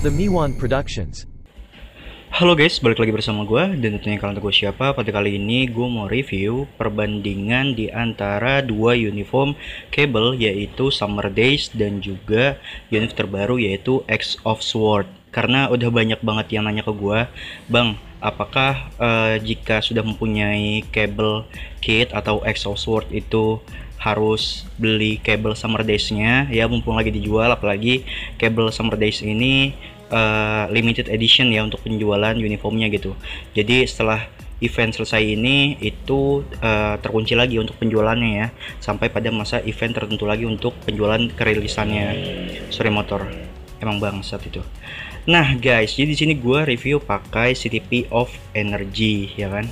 The Miwan Productions. Halo guys, balik lagi bersama gue dan tentunya kalian tahu gue siapa. Pada kali ini gue mau review perbandingan di antara dua uniform Cable, yaitu Summer Days dan juga uniform terbaru yaitu X of Sword. Karena udah banyak banget yang nanya ke gue, Bang, apakah jika sudah mempunyai Cable kit atau X of Sword itu harus beli Cable Summer Days-nya ya, mumpung lagi dijual. Apalagi Cable Summer Days ini limited edition ya untuk penjualan uniformnya gitu. Jadi setelah event selesai ini itu terkunci lagi untuk penjualannya ya, sampai pada masa event tertentu lagi untuk penjualan kerilisannya. Sorry motor, emang bangsat itu. Nah guys, jadi di sini gue review pakai CTP of Energy ya kan.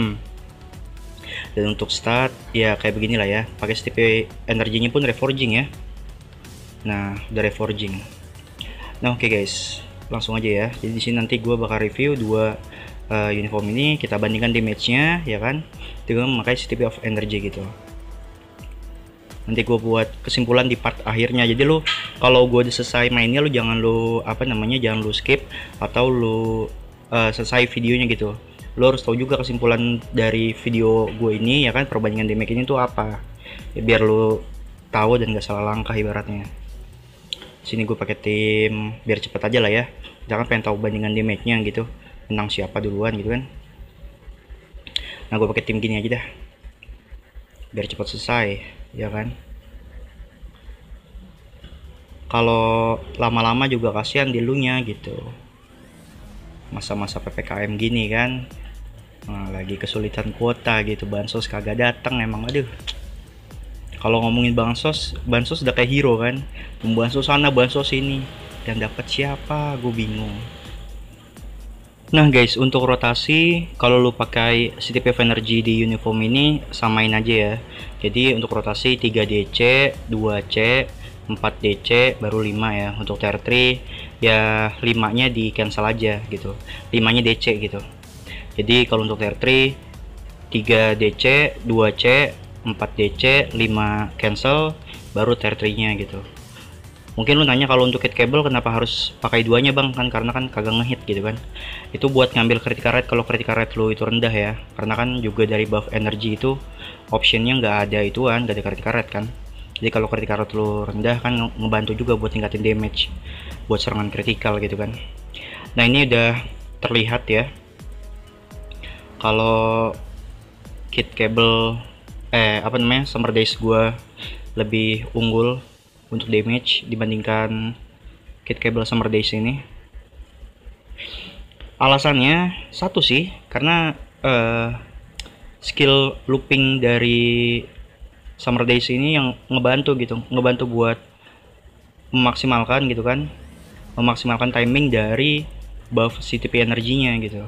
Dan untuk start ya kayak beginilah ya, pakai CTP energinya pun reforging ya. Nah udah reforging. Nah oke guys, langsung aja ya. Jadi di sini nanti gue bakal review dua uniform ini, kita bandingkan damage-nya ya kan, dengan memakai CTP of Energy gitu. Nanti gue buat kesimpulan di part akhirnya. Jadi lu kalau gue udah selesai mainnya, lu jangan lu jangan lu skip atau lu selesai videonya gitu. Lu harus tahu juga kesimpulan dari video gue ini ya kan, perbandingan damage ini tuh apa ya, biar lu tahu dan gak salah langkah ibaratnya. Sini gue pakai tim biar cepet aja lah ya, jangan pengen tahu bandingan damage-nya gitu, menang siapa duluan gitu kan. Nah gue pakai tim gini aja dah biar cepet selesai ya kan. Kalau lama-lama juga kasihan di lunya gitu, masa-masa PPKM gini kan. Nah, lagi kesulitan kuota gitu, bansos kagak datang emang, aduh. Kalau ngomongin bansos udah kayak hero kan, bansos sana bansos ini, dan dapat siapa gue bingung. Nah guys, untuk rotasi kalau lu pakai CTP of Energy di uniform ini samain aja ya. Jadi untuk rotasi 3 DC, 2 C, 4 DC, baru 5 ya. Untuk tier 3 ya 5 nya di cancel aja gitu, 5 nya DC gitu. Jadi kalau untuk tier 3 DC, 2 C, 4 DC, 5 cancel, baru tier 3 nya gitu. Mungkin lu nanya kalau untuk hit cable kenapa harus pakai duanya bang, kan karena kan kagak ngehit gitu kan. Itu buat ngambil critical rate kalau critical rate lu itu rendah ya, karena kan juga dari buff energy itu optionnya nggak ada ituan, nggak ada critical rate kan. Jadi kalau critical rate lu rendah kan ngebantu juga buat tingkatin damage buat serangan critical gitu kan. Nah ini udah terlihat ya kalau kit cable Summer Days gua lebih unggul untuk damage dibandingkan kit cable Summer Days ini. Alasannya satu sih, karena skill looping dari Summer Days ini yang ngebantu buat memaksimalkan gitu kan, memaksimalkan timing dari buff CTP energinya gitu.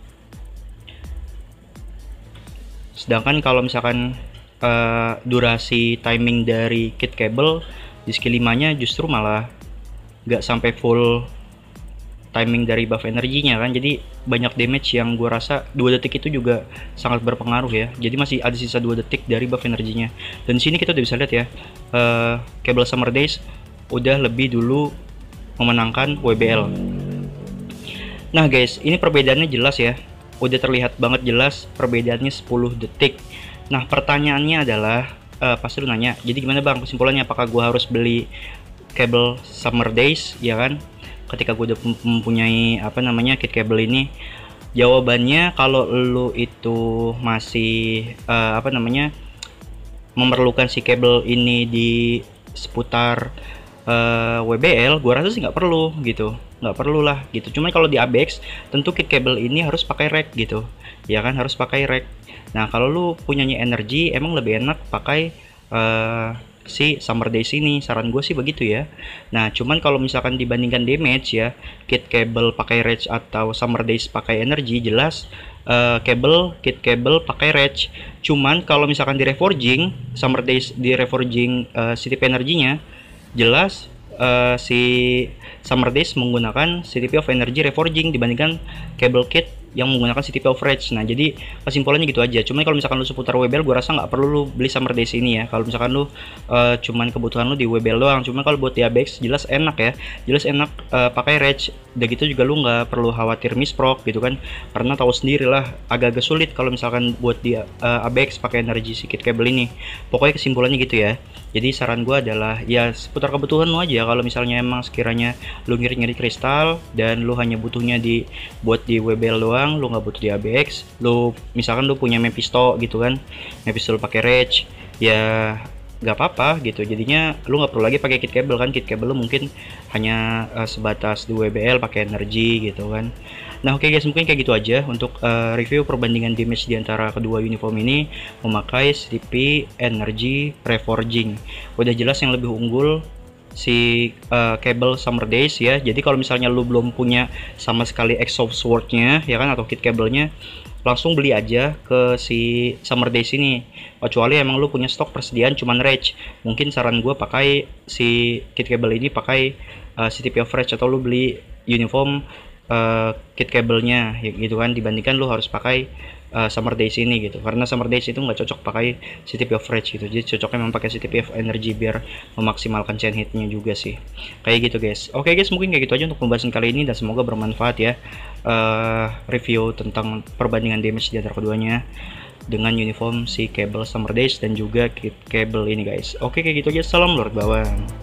Sedangkan kalau misalkan durasi timing dari kit cable di skill 5 nya justru malah nggak sampai full timing dari buff energinya kan. Jadi banyak damage yang gua rasa 2 detik itu juga sangat berpengaruh ya. Jadi masih ada sisa 2 detik dari buff energinya. Dan di sini kita udah bisa lihat ya, Cable Summer Days udah lebih dulu memenangkan WBL. Nah guys, ini perbedaannya jelas ya, udah terlihat banget jelas perbedaannya 10 detik. Nah pertanyaannya adalah pasti lu nanya, jadi gimana bang kesimpulannya, apakah gua harus beli Cable Summer Days ya kan ketika gue udah mempunyai kit cable ini? Jawabannya kalau lu itu masih memerlukan si cable ini di seputar WBL, gua rasa sih nggak perlu gitu, nggak perlu lah gitu. Cuman kalau di ABX tentu kit cable ini harus pakai rack gitu ya kan, harus pakai rack. Nah kalau lu punyanya energi emang lebih enak pakai si Summer Days ini, saran gue sih begitu ya. Nah cuman kalau misalkan dibandingkan damage ya, kit cable pakai rage atau Summer Days pakai energi, jelas kit cable pakai rage. Cuman kalau misalkan di reforging Summer Days, di reforging CTP energinya, jelas si Summer Days menggunakan CTP of Energy reforging dibandingkan cable kit yang menggunakan CTP of Rage. Nah jadi kesimpulannya gitu aja. Cuman kalau misalkan lu seputar WBL, gue rasa nggak perlu lu beli Summer Days ini ya. Kalau misalkan lu cuman kebutuhan lu di WBL doang. Cuman kalau buat di ABX jelas enak ya, jelas enak pakai Rage udah gitu juga lu nggak perlu khawatir misprok gitu kan, karena tahu sendiri lah agak-agak sulit kalau misalkan buat di ABX pakai energi si kit cable ini. Pokoknya kesimpulannya gitu ya. Jadi saran gue adalah ya seputar kebutuhan lu aja. Kalau misalnya emang sekiranya lu ngirit-ngirit kristal dan lu hanya butuhnya di buat di WBL doang, lu nggak butuh di ABX, lu misalkan lu punya Mephisto gitu kan, Mephisto lu pakai Rage, ya nggak apa-apa gitu. Jadinya lu nggak perlu lagi pakai kit cable kan, kit cable lu mungkin hanya sebatas di WBL pakai energi gitu kan. Nah oke guys, mungkin kayak gitu aja untuk review perbandingan damage di antara kedua uniform ini memakai CTP Energy Reforging. Udah jelas yang lebih unggul si cable Summer Days ya. Jadi kalau misalnya lu belum punya sama sekali Exhaust Sword-nya ya kan, atau kit cable-nya, langsung beli aja ke si Summer Days ini. Kecuali emang lu punya stok persediaan cuman Rage, mungkin saran gue pakai si kit cable ini, pakai CTP of Rage, atau lu beli uniform kit cable-nya ya, gitu kan, dibandingkan lu harus pakai Summer Days ini gitu, karena Summer Days itu nggak cocok pakai CTP of Rage gitu. Jadi cocoknya memang pakai CTP of Energy biar memaksimalkan chain hitnya juga sih, kayak gitu guys. Oke guys, mungkin kayak gitu aja untuk pembahasan kali ini dan semoga bermanfaat ya, review tentang perbandingan damage di antara keduanya dengan uniform si cable Summer Days dan juga kit cable ini guys. Oke kayak gitu aja, salam Lord Bawang.